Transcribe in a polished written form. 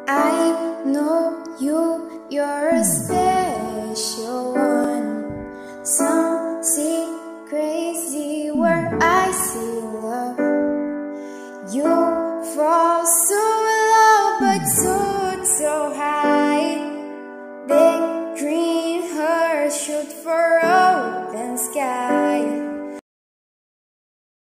I know you're a special one. Some see crazy where I see love. You fall so low but soared so high. Big green heart shoot for us.